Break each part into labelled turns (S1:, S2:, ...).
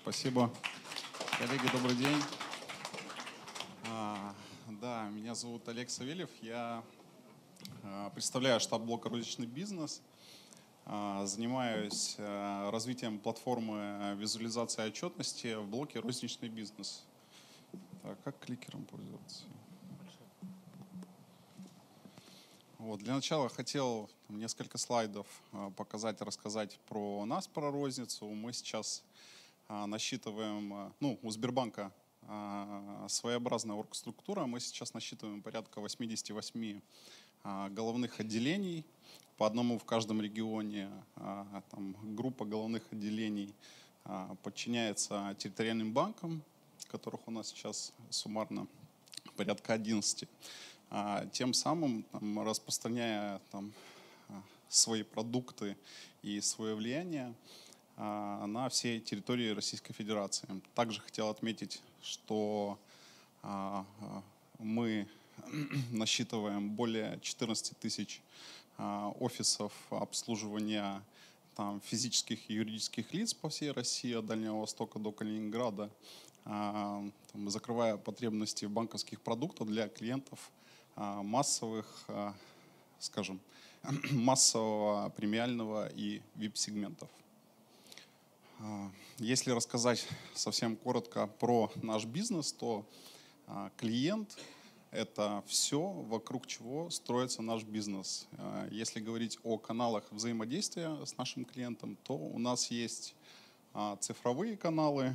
S1: Спасибо. Коллеги, добрый день. Да, меня зовут Олег Савельев. Я представляю штаб блока «Розничный бизнес». Занимаюсь развитием платформы визуализации отчетности в блоке «Розничный бизнес». Так, как кликером пользоваться? Вот, для начала хотел несколько слайдов показать, рассказать про нас, про розницу. Мы сейчас насчитываем, у Сбербанка своеобразная оргструктура. Мы сейчас насчитываем порядка 88 головных отделений, по одному в каждом регионе. Группа головных отделений подчиняется территориальным банкам, которых у нас сейчас суммарно порядка 11. Тем самым распространяя свои продукты и свое влияние на всей территории Российской Федерации. Также хотел отметить, что мы насчитываем более 14 тысяч офисов обслуживания физических и юридических лиц по всей России, от Дальнего Востока до Калининграда, закрывая потребности в банковских продуктах для клиентов массовых, массового, премиального и VIP-сегментов. Если рассказать совсем коротко про наш бизнес, то клиент – это все, вокруг чего строится наш бизнес. Если говорить о каналах взаимодействия с нашим клиентом, то у нас есть цифровые каналы.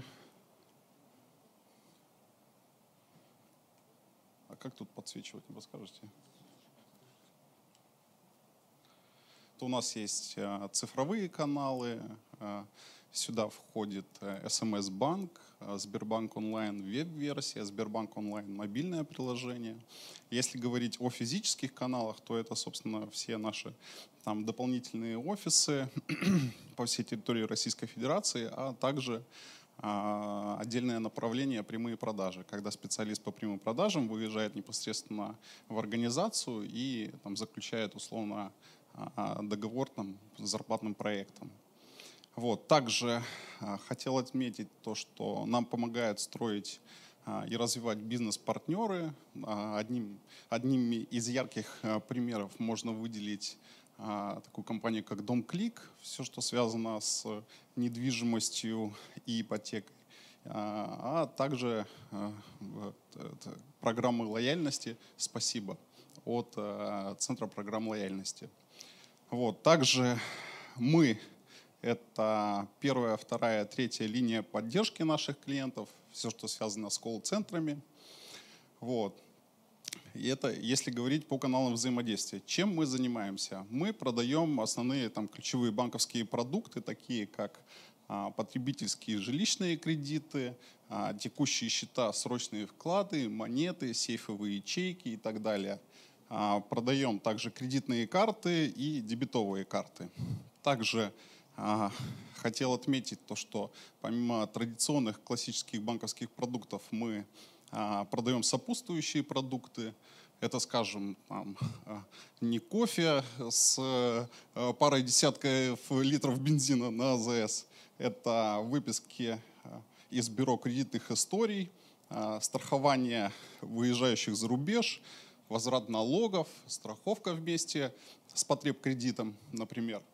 S1: А как тут подсвечивать, не подскажете? То у нас есть цифровые каналы. Сюда входит СМС-банк, Сбербанк онлайн веб-версия, Сбербанк онлайн мобильное приложение. Если говорить о физических каналах, то это, собственно, все наши дополнительные офисы по всей территории Российской Федерации, а также отдельное направление прямые продажи, когда специалист по прямым продажам выезжает непосредственно в организацию и заключает условно договор с зарплатным проектом. Вот. Также хотел отметить то, что нам помогают строить и развивать бизнес-партнеры. Одними из ярких примеров можно выделить такую компанию, как DomClick, все, что связано с недвижимостью и ипотекой, а также программы лояльности «Спасибо» от Центра программ лояльности. Вот. Также мы — это первая, вторая, третья линия поддержки наших клиентов, все, что связано с колл-центрами. Вот. И это если говорить по каналам взаимодействия. Чем мы занимаемся? Мы продаем основные ключевые банковские продукты, такие как потребительские жилищные кредиты, текущие счета, срочные вклады, монеты, сейфовые ячейки и так далее. Продаем также кредитные карты и дебетовые карты. Также хотел отметить то, что помимо традиционных классических банковских продуктов мы продаем сопутствующие продукты. Это, скажем, не кофе с парой десятков литров бензина на АЗС. Это выписки из бюро кредитных историй, страхование выезжающих за рубеж, возврат налогов, страховка вместе с потребкредитом, например.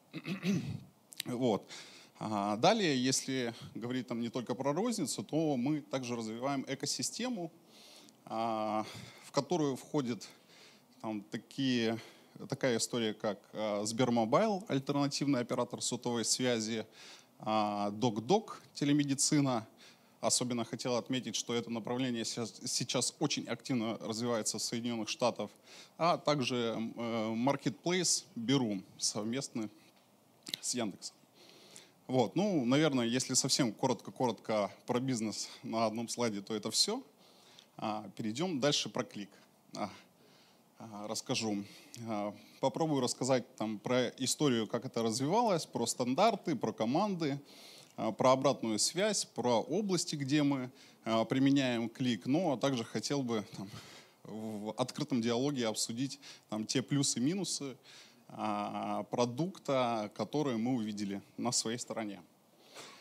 S1: Вот. Далее, если говорить не только про розницу, то мы также развиваем экосистему, в которую входит такая история, как Сбермобайл, альтернативный оператор сотовой связи, Док-Док, телемедицина. Особенно хотел отметить, что это направление сейчас очень активно развивается в Соединенных Штатах, а также Marketplace Беру совместно с Яндексом. Вот. Наверное, если совсем коротко про бизнес на одном слайде, то это все. Перейдем дальше про клик. Расскажу. Попробую рассказать про историю, как это развивалось, про стандарты, про команды, про обратную связь, про области, где мы применяем клик. А также хотел бы в открытом диалоге обсудить те плюсы и минусы продукта, которые мы увидели на своей стороне.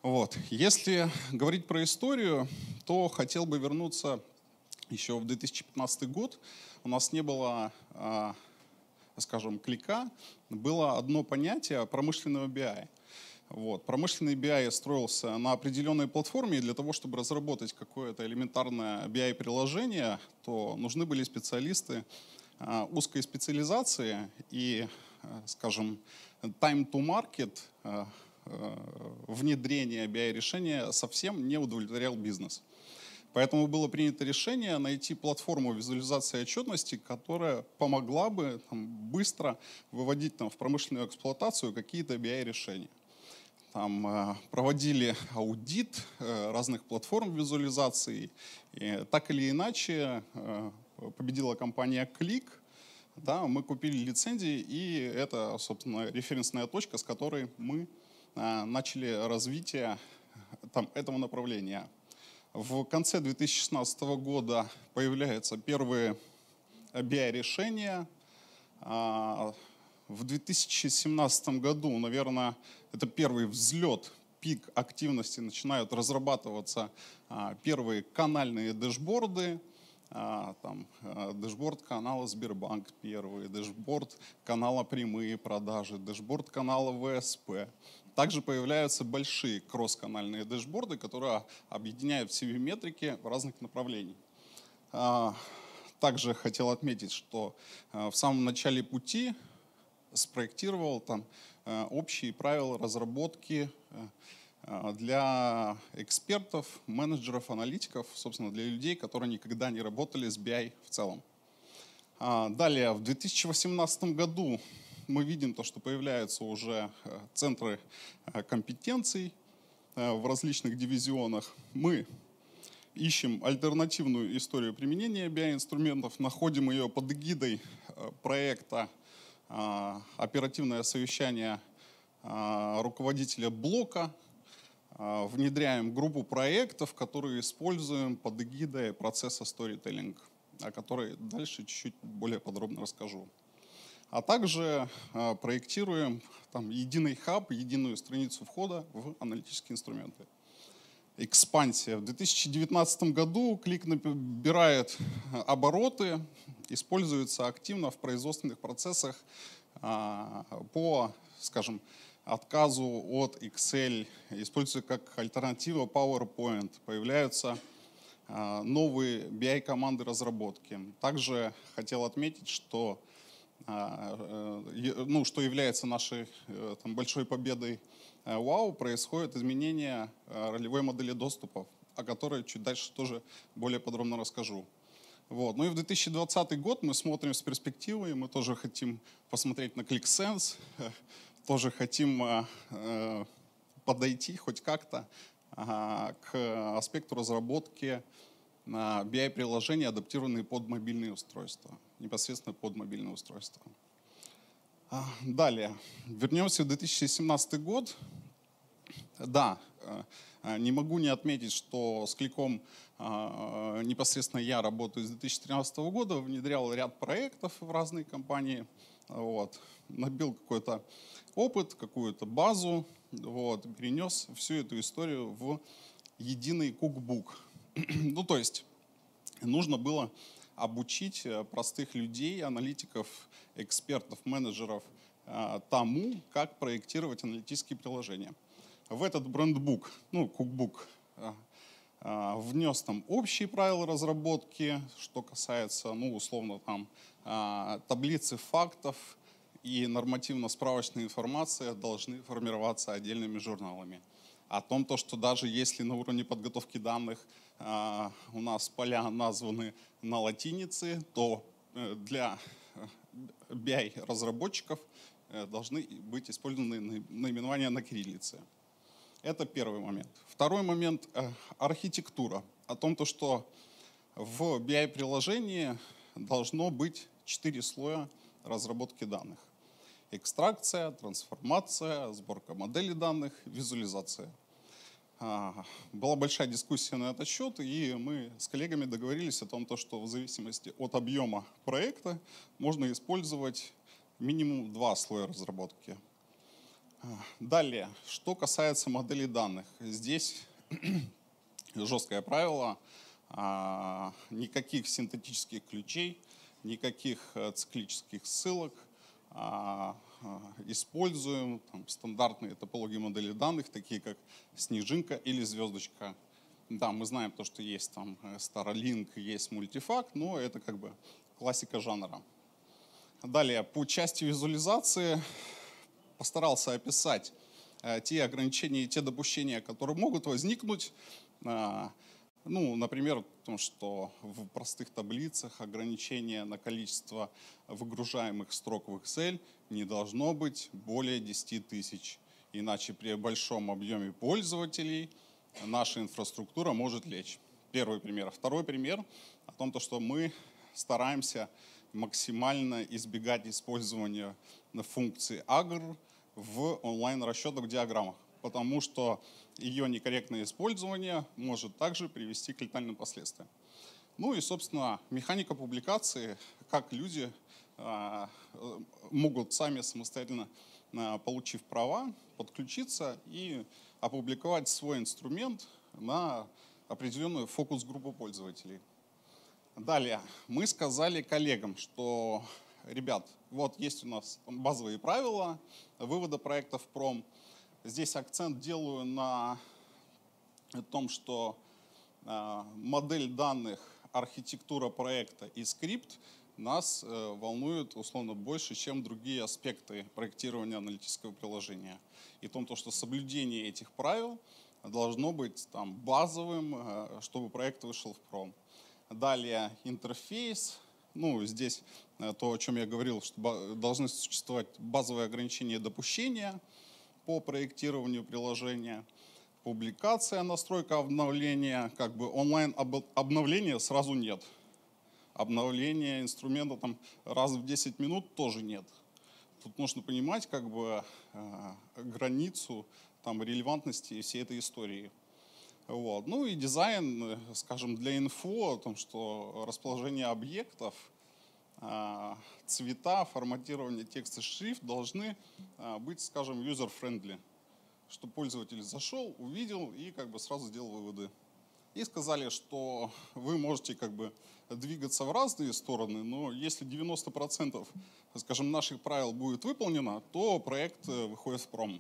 S1: Вот. Если говорить про историю, то хотел бы вернуться еще в 2015 год. У нас не было, скажем, клика, было одно понятие промышленного BI. Вот. Промышленный BI строился на определенной платформе, и для того, чтобы разработать какое-то элементарное BI-приложение, то нужны были специалисты узкой специализации, и, скажем, time to market внедрения BI-решения совсем не удовлетворял бизнес. Поэтому было принято решение найти платформу визуализации отчетности, которая помогла бы быстро выводить в промышленную эксплуатацию какие-то BI-решения. Проводили аудит разных платформ визуализации. И так или иначе победила компания Click. Да, мы купили лицензии, и это, собственно, референсная точка, с которой мы начали развитие этого направления. В конце 2016 года появляются первые BI-решения. В 2017 году, наверное, это первый взлет, пик активности, начинают разрабатываться первые канальные дэшборды. Дэшборд канала Сбербанк первый, дэшборд канала Прямые продажи, дэшборд канала ВСП. Также появляются большие кросс-канальные дэшборды, которые объединяют в себе метрики разных направлений. Также хотел отметить, что в самом начале пути спроектировал общие правила разработки для экспертов, менеджеров, аналитиков, собственно, для людей, которые никогда не работали с BI в целом. Далее, в 2018 году мы видим то, что появляются уже центры компетенций в различных дивизионах. Мы ищем альтернативную историю применения BI-инструментов, находим ее под эгидой проекта «Оперативное совещание руководителя блока», внедряем группу проектов, которые используем под эгидой процесса storytelling, о которой дальше чуть-чуть более подробно расскажу. А также проектируем единый хаб, единую страницу входа в аналитические инструменты. Экспансия. В 2019 году Click набирает обороты, используется активно в производственных процессах по, скажем, отказу от Excel, используется как альтернатива PowerPoint, появляются новые BI-команды разработки. Также хотел отметить, что является нашей большой победой ВАУ, происходит изменение ролевой модели доступов, о которой чуть дальше тоже более подробно расскажу. Вот. Ну и в 2020 год мы смотрим с перспективой, мы тоже хотим посмотреть на ClickSense, тоже хотим подойти хоть как-то к аспекту разработки BI-приложений, адаптированные под мобильные устройства, непосредственно под мобильные устройства. Далее, вернемся в 2017 год. Да, не могу не отметить, что с Кликом непосредственно я работаю с 2013 года, внедрял ряд проектов в разные компании, вот, набил какой-то опыт, какую-то базу, вот, перенес всю эту историю в единый кукбук. Ну, то есть нужно было обучить простых людей, аналитиков, экспертов, менеджеров тому, как проектировать аналитические приложения. В этот брендбук, кукбук, внес общие правила разработки, что касается, условно, таблицы фактов и нормативно-справочная информация должны формироваться отдельными журналами. О том, что даже если на уровне подготовки данных у нас поля названы на латинице, то для BI-разработчиков должны быть использованы наименования на кириллице. Это первый момент. Второй момент – архитектура. О том, что в BI-приложении должно быть 4 слоя разработки данных. Экстракция, трансформация, сборка моделей данных, визуализация. Была большая дискуссия на этот счет, и мы с коллегами договорились о том, что в зависимости от объема проекта можно использовать минимум 2 слоя разработки. Далее, что касается моделей данных. Здесь жесткое правило, никаких синтетических ключей, никаких циклических ссылок. Используем стандартные топологии моделей данных, такие как снежинка или звездочка. Да, мы знаем то, что есть там Starlink, есть мультифак, но это как бы классика жанра. Далее, по части визуализации постарался описать те ограничения и те допущения, которые могут возникнуть. Ну, например, потому что в простых таблицах ограничение на количество выгружаемых строк в Excel не должно быть более 10 тысяч. Иначе при большом объеме пользователей наша инфраструктура может лечь. Первый пример. Второй пример о том, что мы стараемся максимально избегать использования функции agr в онлайн-расчетах диаграммах, потому что ее некорректное использование может также привести к летальным последствиям. Ну и, собственно, механика публикации, как люди могут сами самостоятельно, получив права, подключиться и опубликовать свой инструмент на определенную фокус-группу пользователей. Далее, мы сказали коллегам, что, ребят, вот есть у нас базовые правила вывода проектов в пром. Здесь акцент делаю на том, что модель данных, архитектура проекта и скрипт нас волнуют условно больше, чем другие аспекты проектирования аналитического приложения. И в том, что соблюдение этих правил должно быть там базовым, чтобы проект вышел в пром. Далее интерфейс. Ну, здесь то, о чем я говорил, что должны существовать базовые ограничения допущения по проектированию приложения, публикация, настройка обновления, как бы онлайн обновления сразу нет. Обновление инструмента там раз в 10 минут тоже нет. Тут нужно понимать как бы границу там, релевантности всей этой истории. Вот. Ну и дизайн, скажем, для инфо, о том, что расположение объектов, цвета, форматирование текста, шрифт должны быть, скажем, user-friendly, чтобы пользователь зашел, увидел и как бы сразу сделал выводы. И сказали, что вы можете как бы двигаться в разные стороны, но если 90%, скажем, наших правил будет выполнено, то проект выходит в пром.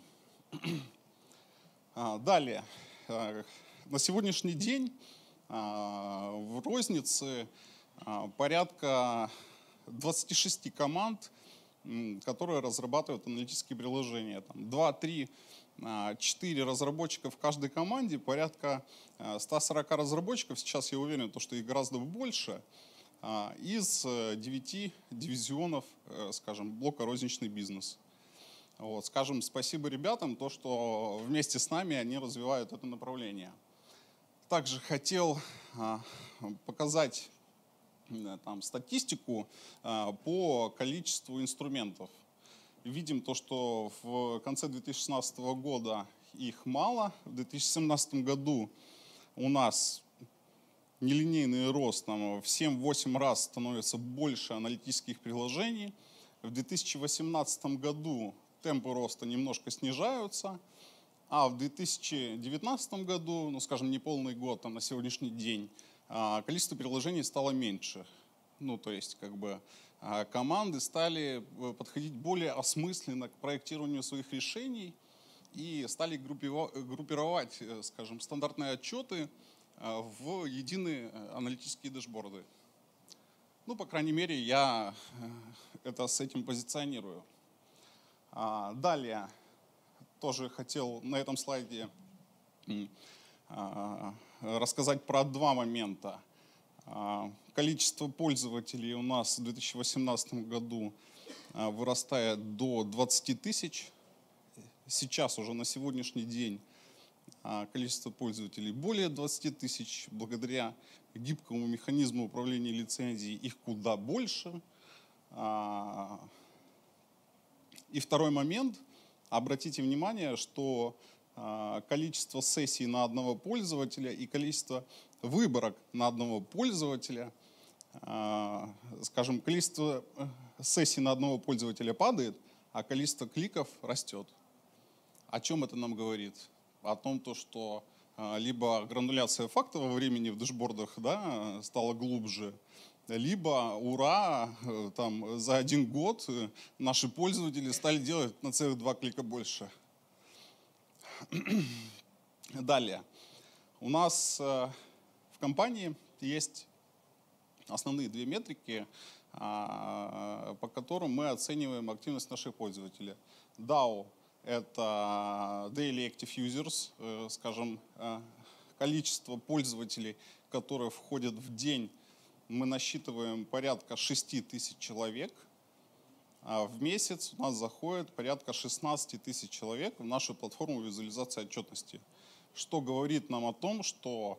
S1: Далее. На сегодняшний день в рознице порядка 26 команд, которые разрабатывают аналитические приложения. 2, 3, 4 разработчика в каждой команде, порядка 140 разработчиков, сейчас я уверен, что их гораздо больше, из 9 дивизионов, скажем, блока розничный бизнес. Вот, скажем спасибо ребятам, то, что вместе с нами они развивают это направление. Также хотел показать там статистику по количеству инструментов. Видим то, что в конце 2016 года их мало. В 2017 году у нас нелинейный рост там, в 7-8 раз становится больше аналитических приложений. В 2018 году темпы роста немножко снижаются. А в 2019 году, ну скажем, не полный год, там, на сегодняшний день, количество приложений стало меньше. Ну то есть как бы команды стали подходить более осмысленно к проектированию своих решений и стали группировать, скажем, стандартные отчеты в единые аналитические дэшборды. Ну, по крайней мере, я это с этим позиционирую. Далее. Тоже хотел на этом слайде рассказать про два момента. Количество пользователей у нас в 2018 году вырастает до 20 тысяч. Сейчас уже на сегодняшний день количество пользователей более 20 тысяч. Благодаря гибкому механизму управления лицензией их куда больше. И второй момент. Обратите внимание, что количество сессий на одного пользователя и количество выборок на одного пользователя, скажем, количество сессий на одного пользователя падает, а количество кликов растет. О чем это нам говорит? О том, что либо грануляция фактового времени в дэшбордах, да, стала глубже, либо, ура, там, за 1 год наши пользователи стали делать на целых 2 клика больше. Далее. У нас в компании есть основные 2 метрики, по которым мы оцениваем активность наших пользователей. DAO – это Daily Active Users, скажем, количество пользователей, которые входят в день, мы насчитываем порядка 6000 человек, а в месяц у нас заходит порядка 16 тысяч человек в нашу платформу визуализации отчетности, что говорит нам о том, что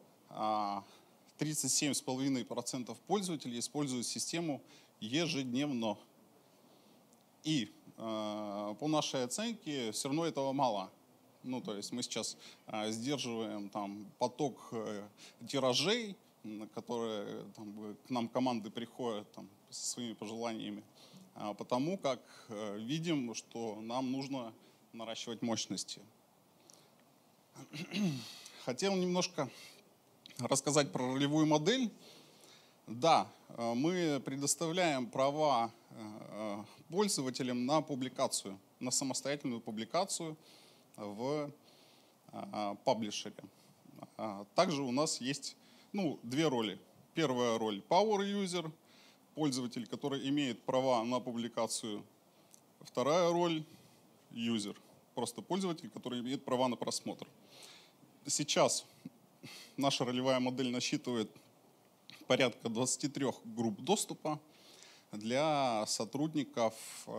S1: 37,5% пользователей используют систему ежедневно. И по нашей оценке все равно этого мало. Ну, то есть мы сейчас сдерживаем там поток тиражей, которые там, к нам команды приходят там, со своими пожеланиями, потому как видим, что нам нужно наращивать мощности. Хотел немножко рассказать про ролевую модель. Да, мы предоставляем права пользователям на публикацию, на самостоятельную публикацию в паблишере. Также у нас есть 2 роли. Первая роль – Power User, пользователь, который имеет права на публикацию. Вторая роль – User, просто пользователь, который имеет права на просмотр. Сейчас наша ролевая модель насчитывает порядка 23 групп доступа для сотрудников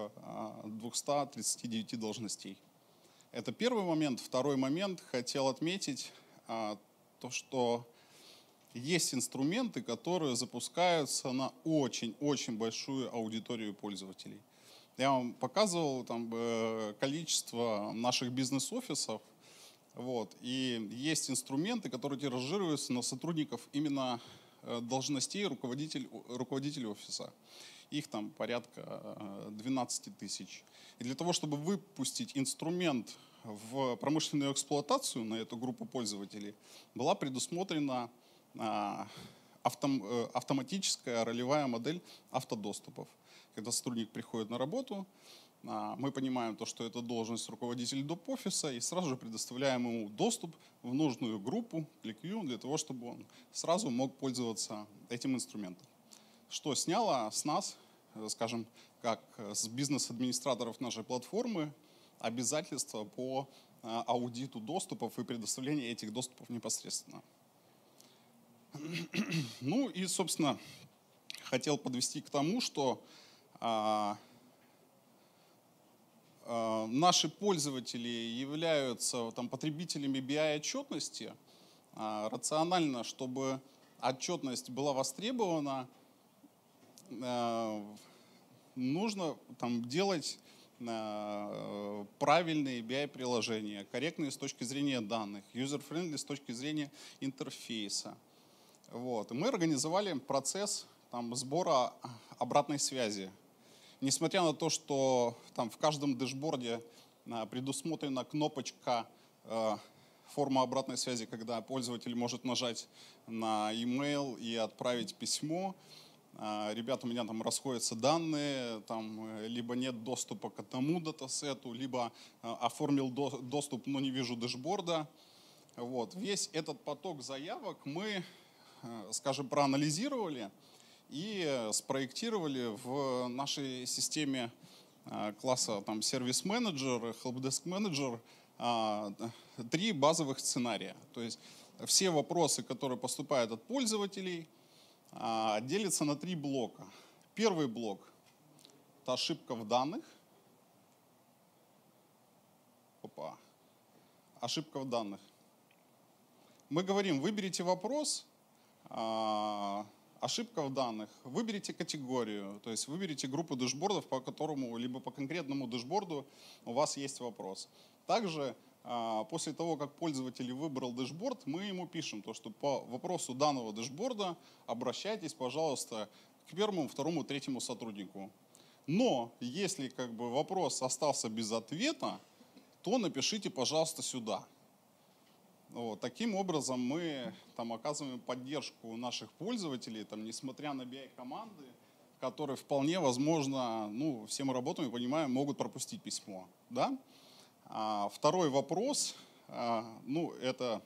S1: 239 должностей. Это первый момент. Второй момент. Хотел отметить то, что есть инструменты, которые запускаются на очень-очень большую аудиторию пользователей. Я вам показывал там количество наших бизнес-офисов. Вот. И есть инструменты, которые тиражируются на сотрудников именно должностей руководителей офиса. Их там порядка 12 тысяч. И для того, чтобы выпустить инструмент в промышленную эксплуатацию на эту группу пользователей, была предусмотрена автоматическая ролевая модель автодоступов. Когда сотрудник приходит на работу, мы понимаем, что это должность руководителя доп-офиса, и сразу же предоставляем ему доступ в нужную группу ClickView для того, чтобы он сразу мог пользоваться этим инструментом. Что сняло с нас, скажем, как с бизнес-администраторов нашей платформы, обязательства по аудиту доступов и предоставлению этих доступов непосредственно. Ну и, собственно, хотел подвести к тому, что наши пользователи являются там, потребителями BI-отчетности. Рационально, чтобы отчетность была востребована, нужно там, делать правильные BI-приложения, корректные с точки зрения данных, user-friendly с точки зрения интерфейса. Вот. И мы организовали процесс там, сбора обратной связи. Несмотря на то, что там, в каждом дэшборде предусмотрена кнопочка форма обратной связи, когда пользователь может нажать на email и отправить письмо. Ребята, у меня там расходятся данные, там, либо нет доступа к одному датасету, либо оформил доступ, но не вижу дэшборда. Вот. Весь этот поток заявок мы, скажем, проанализировали и спроектировали в нашей системе класса там, сервис-менеджер, helpdesk-менеджер 3 базовых сценария. То есть все вопросы, которые поступают от пользователей, делятся на 3 блока. Первый блок – это ошибка в данных. Ошибка в данных. Мы говорим, выберите вопрос, ошибка в данных, выберите категорию, то есть выберите группу дэшбордов, по которому, либо по конкретному дэшборду у вас есть вопрос. Также после того, как пользователь выбрал дэшборд, мы ему пишем, что по вопросу данного дэшборда обращайтесь, пожалуйста, к 1-му, 2-му, 3-му сотруднику. Но если вопрос остался без ответа, то напишите, пожалуйста, сюда. Вот. Таким образом мы там оказываем поддержку наших пользователей, там, несмотря на BI-команды, которые вполне возможно, ну, все мы работаем и понимаем, могут пропустить письмо. Да? Второй вопрос, ну, это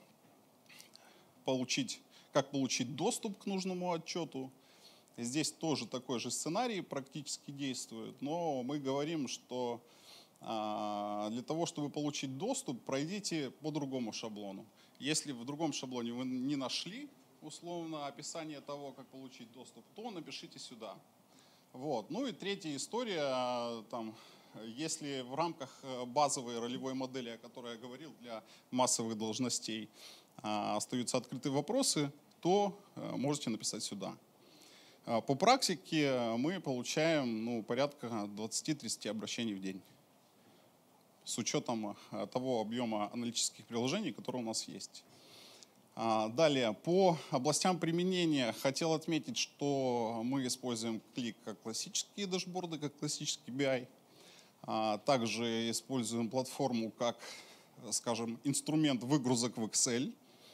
S1: как получить доступ к нужному отчету. Здесь тоже такой же сценарий практически действует, но мы говорим, что для того, чтобы получить доступ, пройдите по другому шаблону. Если в другом шаблоне вы не нашли условно описание того, как получить доступ, то напишите сюда. Вот. Ну и третья история, там, если в рамках базовой ролевой модели, о которой я говорил, для массовых должностей остаются открытые вопросы, то можете написать сюда. По практике мы получаем порядка 20-30 обращений в день, с учетом того объема аналитических приложений, которые у нас есть. Далее, по областям применения хотел отметить, что мы используем Qlik как классические дашборды, как классический BI. Также используем платформу как, скажем, инструмент выгрузок в Excel.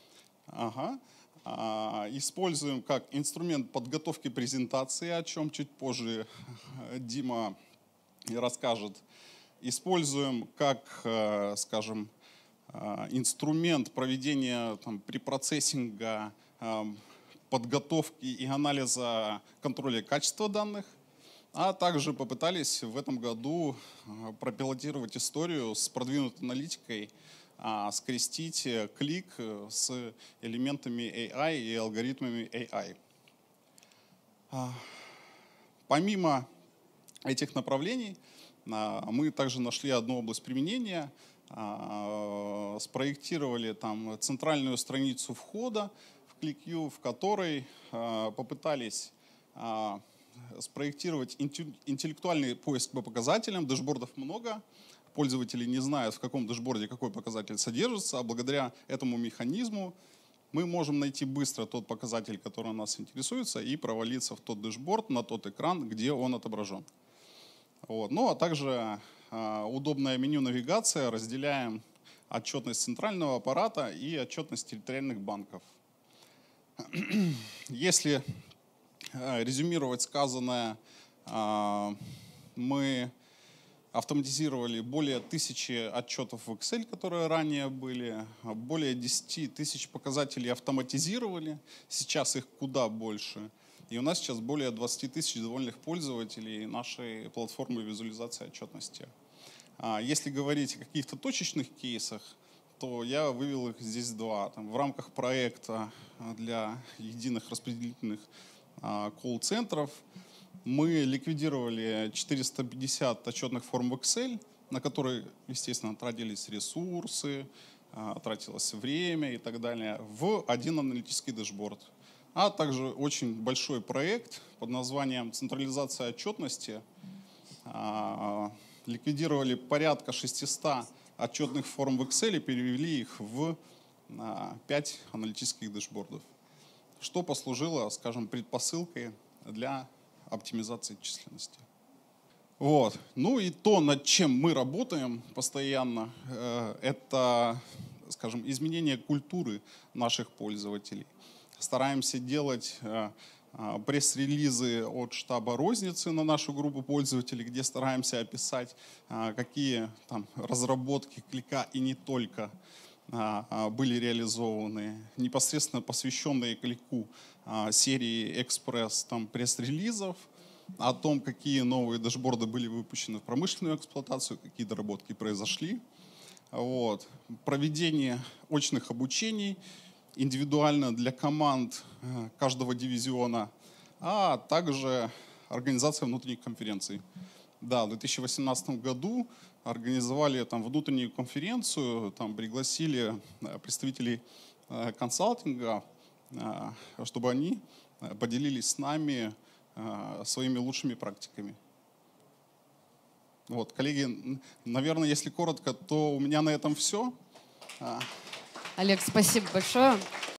S1: Используем как инструмент подготовки презентации, о чем чуть позже Дима расскажет. Используем как, скажем, инструмент проведения препроцессинга, подготовки и анализа контроля качества данных. А также попытались в этом году пропилотировать историю с продвинутой аналитикой, скрестить Qlik с элементами AI и алгоритмами AI. Помимо этих направлений, мы также нашли одну область применения, спроектировали там центральную страницу входа в QlikView, в которой попытались спроектировать интеллектуальный поиск по показателям. Дашбордов много, пользователи не знают, в каком дашборде какой показатель содержится, а благодаря этому механизму мы можем найти быстро тот показатель, который нас интересует, и провалиться в тот дашборд, на тот экран, где он отображен. Вот. Ну а также удобное меню навигация, разделяем отчетность центрального аппарата и отчетность территориальных банков. Если резюмировать сказанное, мы автоматизировали более 1000 отчетов в Excel, которые ранее были, более 10 тысяч показателей автоматизировали, сейчас их куда больше. И у нас сейчас более 20 тысяч довольных пользователей нашей платформы визуализации отчетности. Если говорить о каких-то точечных кейсах, то я вывел их здесь два. В рамках проекта для единых распределительных колл-центров мы ликвидировали 450 отчетных форм в Excel, на которые, естественно, тратились ресурсы, тратилось время и так далее, в один аналитический дашборд. А также очень большой проект под названием «Централизация отчетности». Ликвидировали порядка 600 отчетных форм в Excel и перевели их в 5 аналитических дашбордов, что послужило, скажем, предпосылкой для оптимизации численности. Вот. Ну и то, над чем мы работаем постоянно, это, скажем, изменение культуры наших пользователей. Стараемся делать пресс-релизы от штаба розницы на нашу группу пользователей, где стараемся описать, какие там разработки Qlik и не только были реализованы, непосредственно посвященные Qlik серии экспресс пресс-релизов, о том, какие новые дашборды были выпущены в промышленную эксплуатацию, какие доработки произошли. Вот. Проведение очных обучений индивидуально для команд каждого дивизиона, а также организация внутренних конференций. Да, в 2018 году организовали внутреннюю конференцию, пригласили представителей консалтинга, чтобы они поделились с нами своими лучшими практиками. Вот, коллеги, наверное, если коротко, то у меня на этом все.
S2: Олег, спасибо большое.